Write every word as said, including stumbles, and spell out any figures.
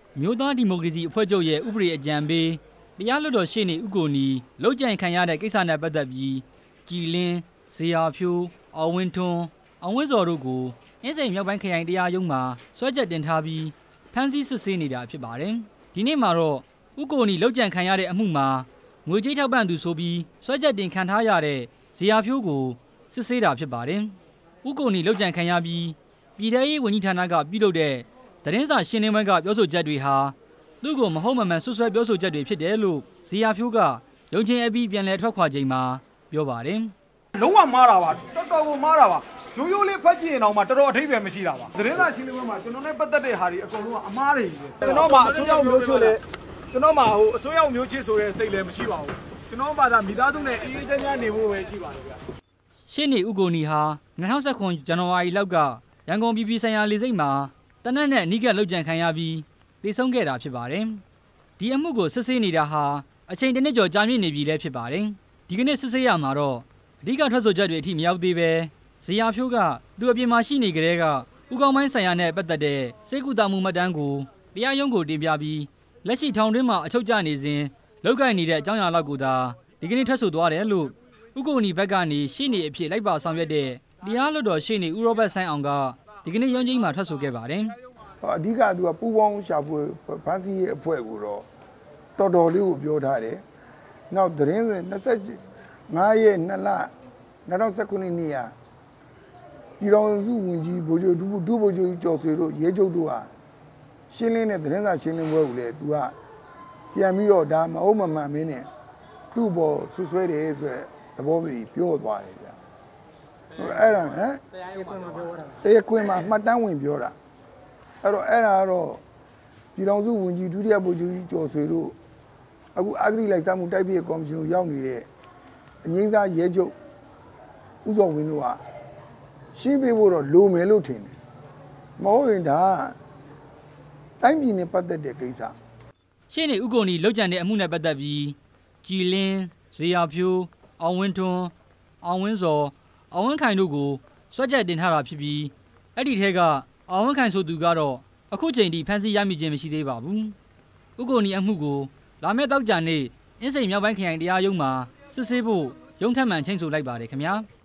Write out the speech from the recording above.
မျိုးသားဒီမိုကရေစီအဖွဲ့ချုပ်ရဲ့ဥပဒေအကြံပေးတရားလွှတ်တော်ရှေ့နေဦးကိုနီလောက်ကျန်ခံရတဲ့ကိစ္စနဲ့ပတ်သက်ပြီးကြည်လင်းဇေယျဖြိုးအောင်ဝင်းထွန်းအောင်ဝင်းစော်တို့ကိုအင်းစိန်မြောက်ပိုင်းခရိုင်တရားရုံးမှာစွဲချက်တင်ထားပြီးဖမ်းဆီးစစ်ဆေးနေတာဖြစ်ပါတယ်ဒီနေ့မှာတော့ဦးကိုနီလောက်ကျန်ခံရတဲ့အမှုမှာငွေကြေးထောက်ပံ့သူဆိုပြီးစွဲချက်တင်ခံထားရတဲ့ဇေယျဖြိုးကိုစစ်ဆေးတာဖြစ်ပါတယ်ဦးကိုနီလောက်ကျန်ခံရပြီးပြည်ထရေးဝန်ကြီးဌာနကပြုလုပ်တဲ့သတင်းစာရှင်းလင်းပွဲကပြောဆိုချက်တွေဟာသူ့ကိုမဟုတ်မမှန်ဆွဆွဲပြောဆိုချက်တွေဖြစ်တယ်လို့ဇေယျဖြိုးကရုံးချင်းအပြီးပြန်လည်ထွက်ခွာချိန်မှာပြောပါတယ်လုံးဝမှားတာပါတော်တော်ကိုမှားတာပါရိုးရိုးလေးဖတ်ကြည့်ရင်တော့မှတော်တော်အထိပ္ပယ်မရှိတာပါသတင်းစာရှင်းလင်းပွဲမှာကျွန်တော်နဲ့ပတ်သက်တဲ့ဟာတွေအကုန်လုံးကအမှားတွေကြီးပဲကျွန်တော်မှအစိုးရမျိုးချစ်လေကျွန်တော်မှဟိုအစိုးရမျိုးချစ်ဆိုတဲ့စိတ်လည်းမရှိပါဘူးကျွန်တော်ဘာသာမိသားစုနဲ့အေးအေးချမ်းချမ်းနေဖို့ပဲရှိပါတယ်ဗျရှင်းနေဦးကိုနီဟာ၂၀၁၇ဇန်နဝါရီလောက်ကရန်ကုန်ပြည်ပြည်ဆိုင်ရာလေဆိပ်မှာတနက်နဲ့အနီးကပ်လှုပ်ကြံခံရပြီးသေဆုံးခဲ့တာဖြစ်ပါတယ်ဒီအမှုကိုစစ်ဆေးနေတာဟာအချိန်တစ်နှစ်ကျော်ကြာမြင့်နေပြီလည်းဖြစ်ပါတယ်ဒီကနေ့စစ်ဆေးရမှာတော့အဓိကထွက်ဆိုချက်တွေအထိမရောက်သေးပဲဇေယျဖြိုးကသူအပြင်မှာရှိနေကြတဲ့ကဥကောင်းပိုင်းဆိုင်ရာနဲ့ပတ်သက်တဲ့စိတ်ကူတာမှုမှတ်တမ်းကိုတရားရုံးကိုတင်ပြပြီးလက်ရှိထောင်တွင်းမှာအချုပ်ကျနေစဉ်လောက်ကိုင်နေတဲ့အကြောင်းအရာလောက်ကိုသာဒီကနေ့ထွက်ဆိုသွားတယ်လို့ဥကိုနီဘက်ကနေရှေ့နေအဖြစ်လိုက်ပါဆောင်ရွက်တဲ့တရားလွှတ်တော်ရှေ့နေဦးရောဘတ်ဆိုင်းအောင်ကဒီကနေ့ရုံးချင်းမှာထွက်ဆိုခဲ့ပါတယ်အဓိကသူကပူပေါင်းရှာဖွေဖမ်းဆီးရေးအဖွဲ့ကိုတော့တော်တော်လေးကိုပြောထားတယ်နောက်သတင်းစဉ်၂၅ရက်၂လ၂၀၁၉နှစ်ရပြည်တော်စုဝန်ကြီးဗိုလ်ချုပ်ဒုဗိုလ်ချုပ်ကျော်ဆွေတို့ရဲချုပ်တို့ဟာရှင်းလင်းတဲ့သတင်းစာရှင်းလင်းပွဲကိုလည်းသူကပြန်ပြီးတော့ဒါမဟုတ်မမှန်မင်းနဲ့သူ့ဘောဆွဆွဲတယ်ဆိုရယ်သဘောမျိုးပြောသွားတယ်ဗျအဲ့ဒါဟမ်တရားခွင်မှာမှတ်တမ်းဝင်ပြောတာအဲ့တော့အဲ့ဒါကတော့ပြည်တော်စုဝန်ကြီးဒုတိယဗိုလ်ချုပ်ကြီးကျော်ဆွေတို့အခုအဂတိလိုက်စားမှုတိုက်ပြည့်ကော်မရှင်ကိုရောက်နေတဲ့အငိမ့်စားရဲချုပ်ဦးစောဝင်းတို့ကရှင်းပေးဖို့တော့လိုမယ်လို့ထင်တယ်မဟုတ်ရင်ဒါတိုင်းပြည်နဲ့ပတ်သက်တဲ့ကိစ္စရှင်းနေဥကိုနီလောက်ကျန်တဲ့အမှုနဲ့ပတ်သက်ပြီးကြည်လင်းဇေယျဖြိုးအောင်ဝင်းထွန်းအောင်ဝင်းစော်အောင်ဝင်းခိုင်တို့ကိုစွဲချက်တင်ထားတာဖြစ်ပြီးအဲ့ဒီထဲကအောင်ဝင်းခိုင်ဆိုသူကတော့အခုချိန်ထိဖမ်းဆီးရမိခြင်းမရှိသေးပါဘူးဥကိုနီအမှုကိုလာမယ့်တောက်ကြနေ့အင်းစိန်မြောက်ပိုင်းခရိုင်တရားရုံးမှာစစ်ဆေးဖို့ရုံးထက်မှန်ချိန်ဆိုလိုက်ပါတယ်ခင်ဗျာ